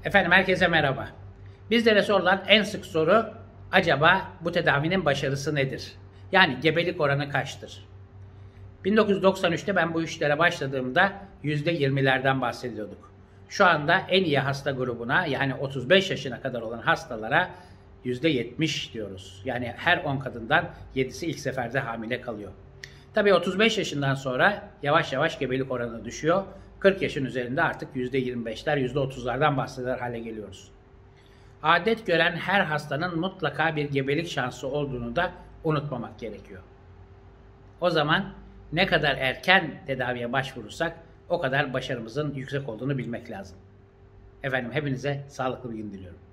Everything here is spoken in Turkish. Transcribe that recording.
Efendim herkese merhaba. Bizlere sorulan en sık soru acaba bu tedavinin başarısı nedir? Yani gebelik oranı kaçtır? 1993'te ben bu işlere başladığımda %20'lerden bahsediyorduk. Şu anda en iyi hasta grubuna yani 35 yaşına kadar olan hastalara %70 diyoruz. Yani her 10 kadından 7'si ilk seferde hamile kalıyor. Tabii 35 yaşından sonra yavaş yavaş gebelik oranı düşüyor. 40 yaşın üzerinde artık %25'ler, %30'lardan bahseder hale geliyoruz. Adet gören her hastanın mutlaka bir gebelik şansı olduğunu da unutmamak gerekiyor. O zaman ne kadar erken tedaviye başvurursak o kadar başarımızın yüksek olduğunu bilmek lazım. Efendim hepinize sağlıklı bir gün diliyorum.